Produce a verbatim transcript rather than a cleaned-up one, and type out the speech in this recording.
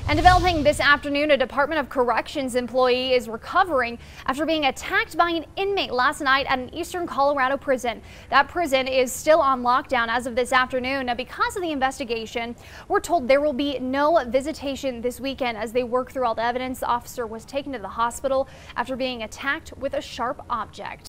And developing this afternoon, a Department of Corrections employee is recovering after being attacked by an inmate last night at an eastern Colorado prison. That prison is still on lockdown as of this afternoon. Now, because of the investigation, we're told there will be no visitation this weekend as they work through all the evidence. The officer was taken to the hospital after being attacked with a sharp object.